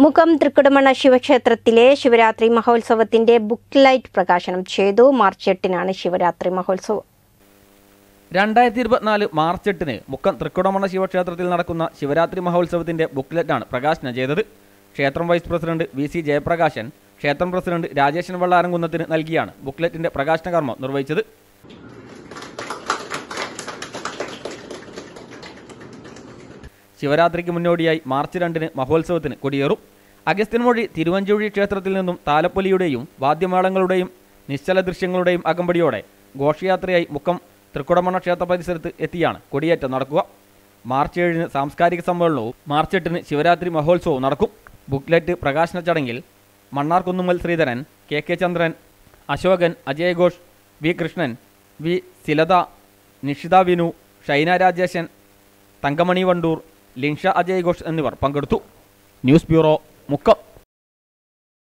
മുക്കം തൃക്കുടമണ്ണ ശിവക്ഷേത്രത്തിലെ ശിവരാത്രി മഹോത്സവത്തിന്റെ book light പ്രകാശനം ചെയ്തു. മാർച്ച് 8-നാണ് ശിവരാത്രി മഹോത്സവം. 2024 മാർച്ച് 8-ന് മുക്കം തൃക്കുടമണ്ണ ശിവക്ഷേത്രത്തിൽ നടക്കുന്ന ശിവരാത്രി മഹോത്സവത്തിന്റെ ബുക്ക്ലെറ്റാണ് പ്രകാശനം ചെയ്തത്. ക്ഷേത്രം വൈസ് പ്രസിഡന്റ് VC ജയപ്രകാശൻ, ക്ഷേത്രം പ്രസിഡന്റ് രാജേശൻ വെള്ളാരംകുന്നത്തിന് നൽകിയാണ് ബുക്ക്ലെറ്റിന്റെ പ്രകാശന കർമ്മം നിർവഹിച്ചത്. ശിവരാത്രിക്ക് മുന്നോടിയായി മാർച്ച് 2-ന് മഹോത്സവത്തിന് കൊടിയേറും. അഗസ്ത്യൻമൊഴി തിരുവഞ്ചൂഴി ക്ഷേത്രത്തിൽ നിന്നും താലപ്പൊലിയുടെയും വാദ്യമേളങ്ങളുടെയും നിശ്ചല ദൃശ്യങ്ങളുടെയും അകമ്പടിയോടെ ഘോഷയാത്രയായി മുക്കം തൃക്കുടമണ്ണ ക്ഷേത്ര പരിസരത്ത് എത്തിയാണ് കൊടിയേറ്റം നടക്കുക. മാർച്ച് 7-ന് സാംസ്കാരിക സമ്മേളനവും മാർച്ച് 8-ന് ശിവരാത്രി മഹോത്സവവും നടക്കും. ബുക്ക്ലെറ്റ് പ്രകാശന ചടങ്ങിൽ മണ്ണാർകുന്നുമ്മൽ ശ്രീധരൻ, KK ചന്ദ്രൻ, അശോകൻ, അജയ് ഘോഷ്, V കൃഷ്ണൻ, V സിലത, നിഷിത വിനു, ഷൈന രാജേശൻ, തങ്കമണി വണ്ടൂർ, ലിൻഷ അജയ് ഘോഷ് എന്നിവർ പങ്കെടുത്തു. News bureau, Mukkam.